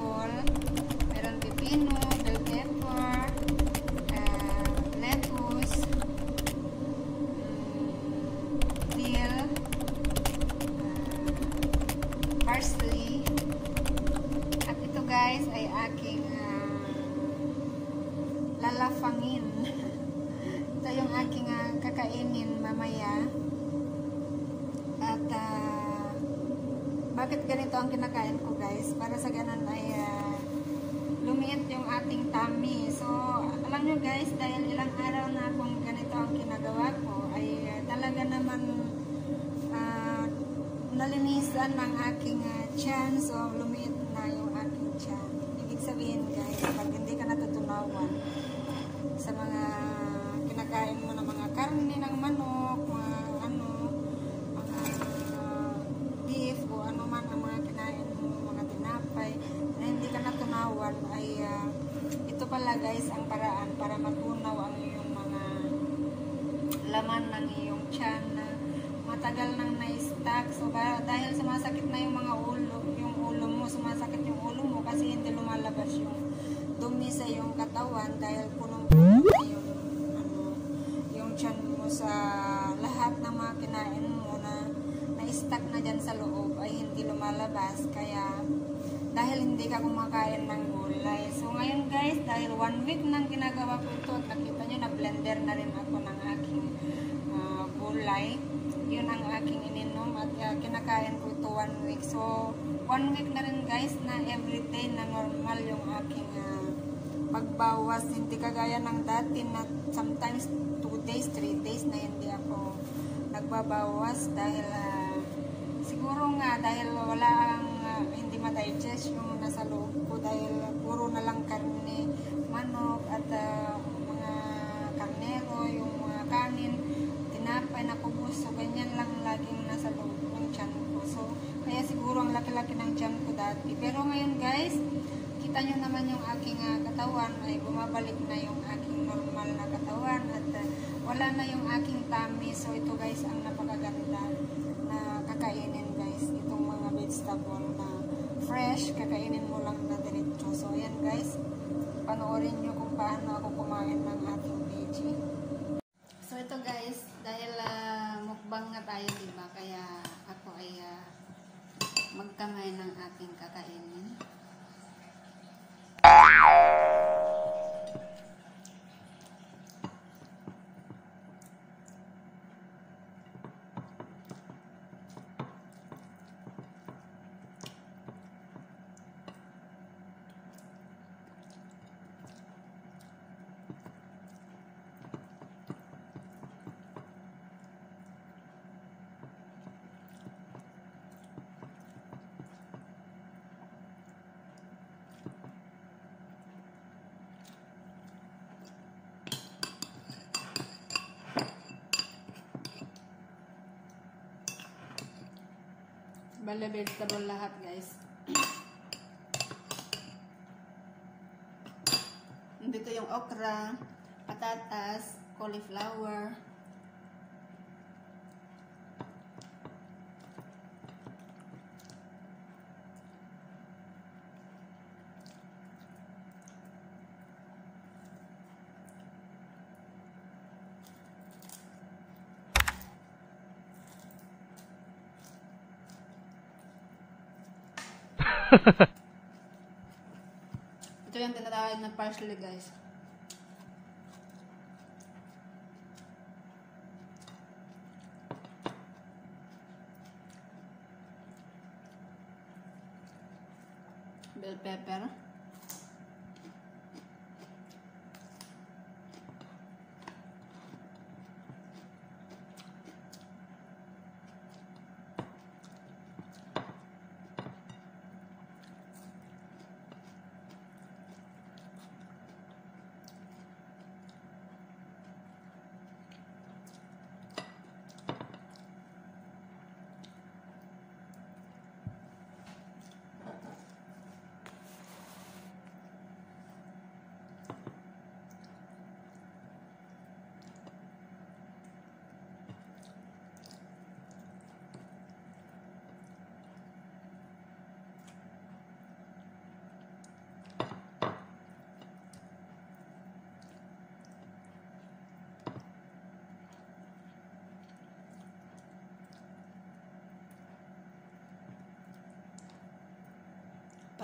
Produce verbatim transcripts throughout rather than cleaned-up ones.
vegetable. Meron pipino, bell pepper, uh, lettuce, um, dill, uh, parsley. At ito guys ay aking uh, lalafangin. Ito yung aking uh, kakainin mamaya. At uh, bakit ganito ang kinakain ko guys? Para sa ganun ay uh, lumiit yung ating tummy. So alam nyo guys, dahil ilang araw na akong ganito ang kinagawa ko, ay uh, talaga naman uh, nalinisan ng aking uh, tiyan. So lumiit na yung aking tiyan. Ibig sabihin guys, pag hindi ka natutunawan sa mga kinakain mo ng mga karne ng manok, mga ano, mga beef o ano man ang mga kinain mo, mga tinapay na hindi ka natunawan, ay uh, ito pala guys ang paraan para matunaw ang iyong mga laman ng iyong tiyan na matagal nang na-stack. So dahil sumasakit na yung mga ulo, yung ulo mo, sumasakit yung ulo mo kasi hindi lumalabas yung dumi sa iyong katawan dahil punong-puno na yung tiyan mo sa lahat ng mga kinain mo na na-stack na dyan sa loob ay hindi lumalabas, kaya dahil hindi ka kumakain ng gulay. So ngayon guys, dahil one week nang ginagawa ko ito at nakita nyo na blender na rin ako ng aking uh, gulay, yun ang aking ininom at uh, kinakain ko ito one week. So one week na rin guys na everyday na normal yung aking uh, pagbawas, hindi kagaya ng dati na sometimes two days, three days na hindi ako nagbabawas dahil uh, siguro nga dahil wala ang uh, hindi ma-digest yung nasa loob ko dahil puro na lang karne, manok at uh, mga karnero, yung mga kanin, tinapay na kubos, so ganyan lang laging nasa loob ng tiyan ko. So kaya siguro ang laki-laki ng tiyan ko dati, pero ngayon guys, kita nyo naman yung aking uh, katawan ay bumabalik na yung aking normal na katawan at uh, wala na yung aking tummy. So ito guys ang napakaganda na kakainin guys, itong mga vegetable na fresh, kakainin mo lang na diretso. So ayan guys, panoorin nyo kung paano ako kumain ng ating veggie. So ito guys, dahil uh, mukbang nga tayo diba, kaya ako ay uh, magkamay ng ating kakainin. Bale, vegetable lahat guys. Dito yung okra, patatas, cauliflower, ito yung tinatawag na parsley guys. Bell pepper,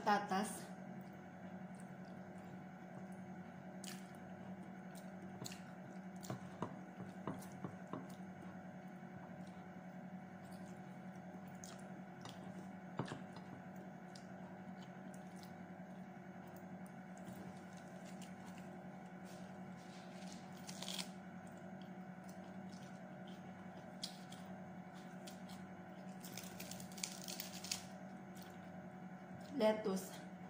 patatas. Lettuce.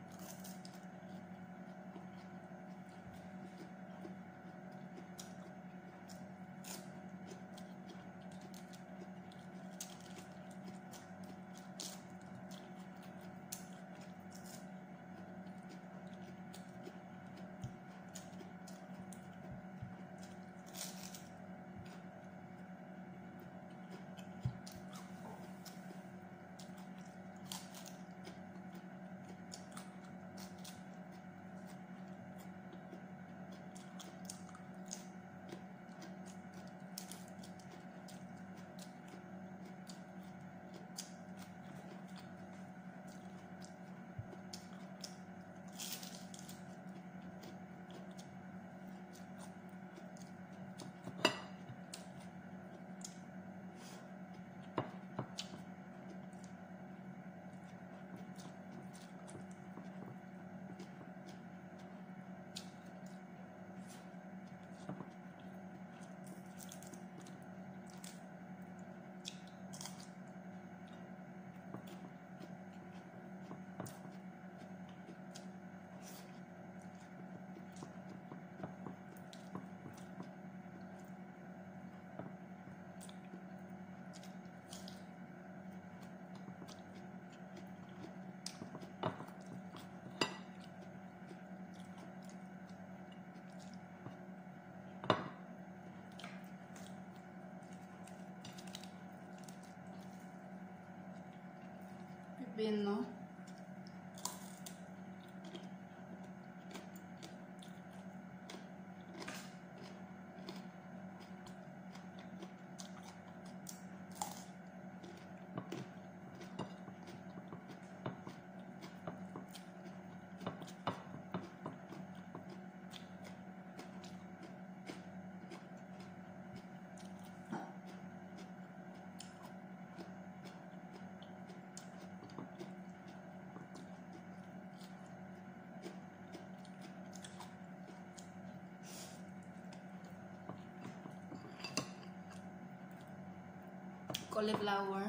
Pipino. Cauliflower.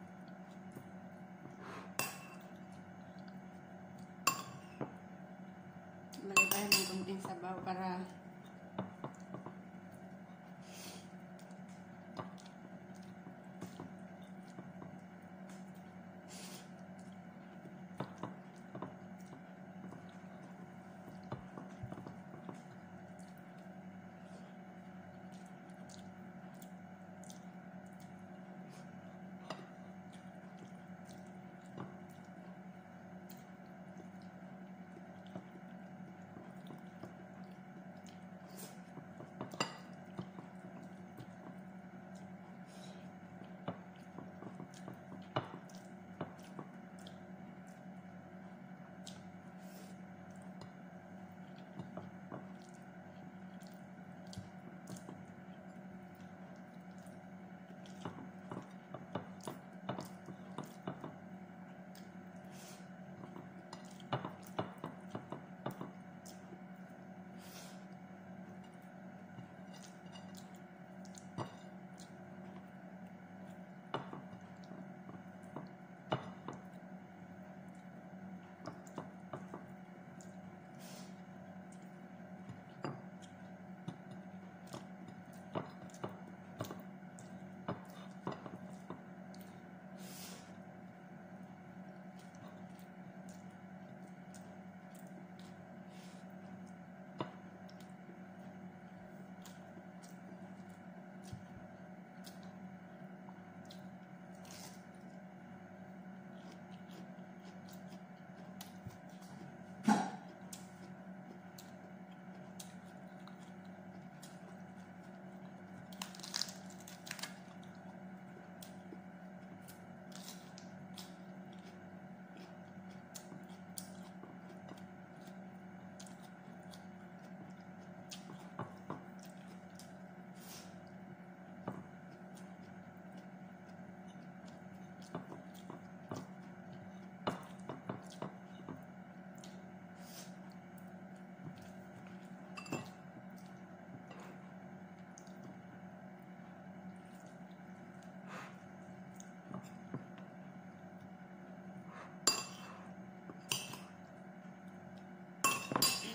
Lagay tayo ng kunting sabaw para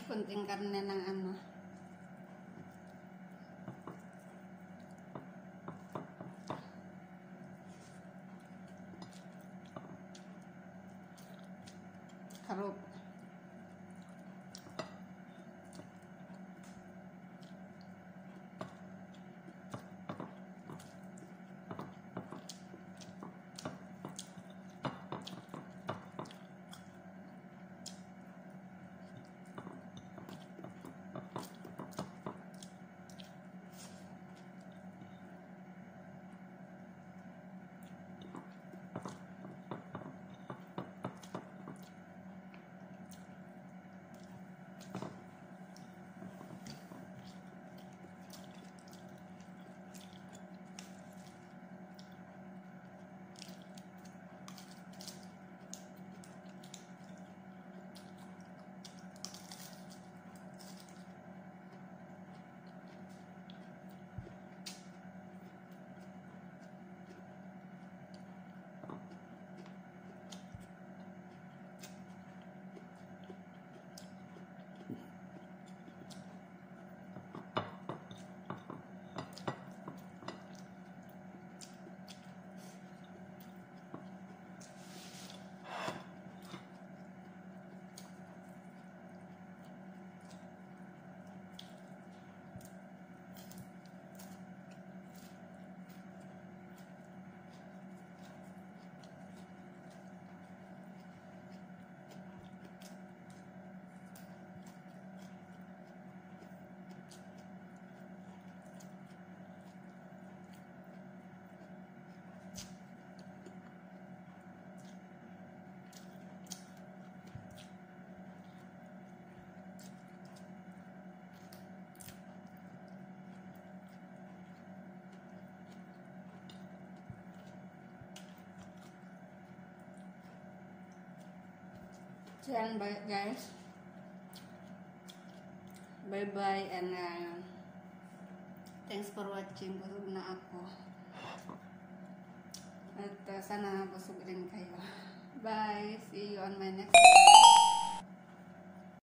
Kunting karne ng ano. Karot. So yan guys, bye bye and uh, thanks for watching. Busog na ako at uh, sana busog rin kayo. Bye, see you on my next video.